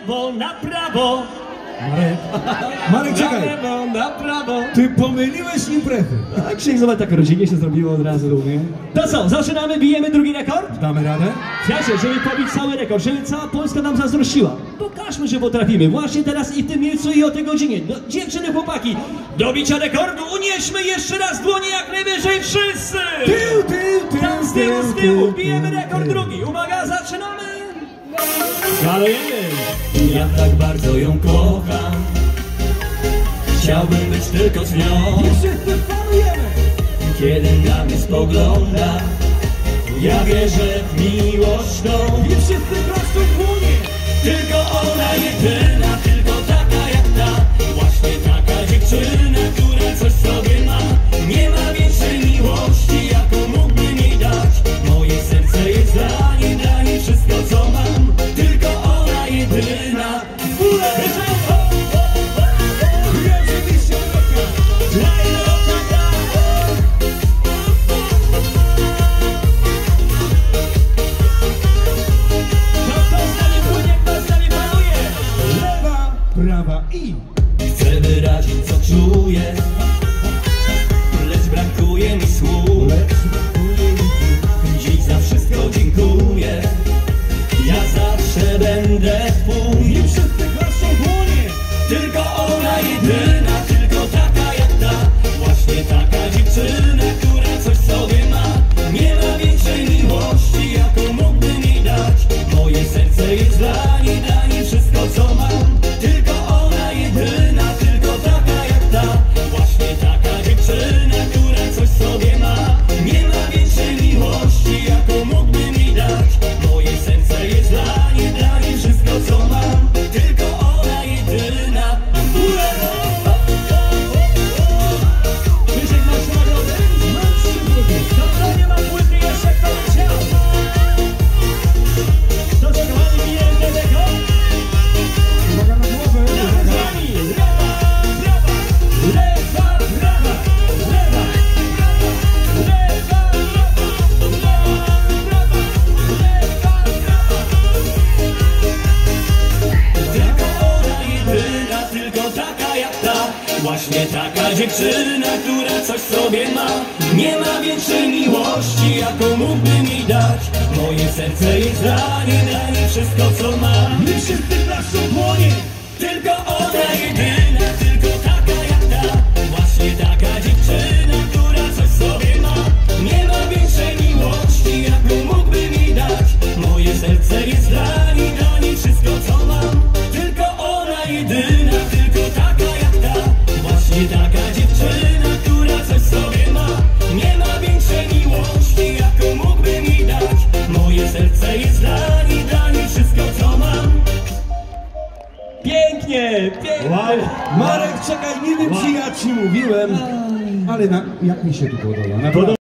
lewo, na prawo. Marek, czekaj. Na lewo, na prawo. Ty pomyliłeś imprezy. Tak, księdzowa, tak rodzinnie się zrobiło od razu, nie? To co, zaczynamy, bijemy drugi rekord? Damy radę? Słuchajcie, żeby pobić cały rekord, żeby cała Polska nam zazdrościła. Pokażmy, że potrafimy. Właśnie teraz i w tym miejscu i o tej godzinie. No, dziewczyny, chłopaki, do bicia rekordu unieśmy jeszcze raz dłonie jak najwyżej wszyscy! Tam z tyłu, bijemy rekord drugi. Uwaga, zaczynamy! Galujemy! Ja tak bardzo ją kocham. Chciałbym być tylko z nią. Wszyscy falujemy! Kiedy na mnie spogląda, ja wierzę w miłość tą. I wszyscy klaszczą w dłonie! Tylko ona jedyna, tylko taka jak ta. Właśnie taka dziewczyna, która coś w sobie ma. Nie ma większej miłości, jaką mógłbym jej dać. Moje serce jest dla niej wszystko co mam. Tylko ona jedyna. W górę! Prawa i... Chcę wyrazić co czuję, lecz brakuje mi słów. Dziś za wszystko dziękuję. Ja zawsze będę twój. I wszyscy klaszczą w dłonie! Tylko ona jedyna, tylko taka jak ta. Właśnie taka dziewczyna, która coś w sobie ma. Nie ma większej miłości, jaką mógłbym jej dać. Moje serce jest dla niej wszystko co mam. Tylko ona jedyna, tylko taka jak ta. Właśnie taka dziewczyna, która coś w sobie ma. Nie ma większej miłości, jaką mógłbym jej dać. Moje serce jest dla niej wszystko co mam. Tylko ona jedyna. Krzysiek, masz nagrodę? Mam 3 płyty. Dobrze, nie mam płyty, jeszcze kto chciał? To co, kochani, bijemy ten rekord? Uwaga na głowę! Razem z nami! Lewa, prawa! Lewa, prawa! Tylko ona jedyna, tylko taka jak ta. Właśnie taka dziewczyna, która coś w sobie ma. Nie ma większej miłości, jaką mógłbym jej dać. Moje serce jest dla niej wszystko co mam. I wszyscy klaszczą w dłonie! Tylko ona jedyna, tylko taka jak ta. Właśnie taka dziewczyna, która coś w sobie ma. Nie ma większej miłości, jaką mógłbym jej dać. Moje serce jest dla niej wszystko co mam. Tylko ona jedyna, tylko taka jak ta. Właśnie taka dziewczyna, która coś w sobie ma. Nie ma większej miłości, jaką mógłbym jej dać. Moje serce jest dla niej wszystko co mam. Pięknie, pięknie! Wow! Marek, czekaj, nie wiem czy ja ci mówiłem, ale jak mi się tu podoba. Naprawdę.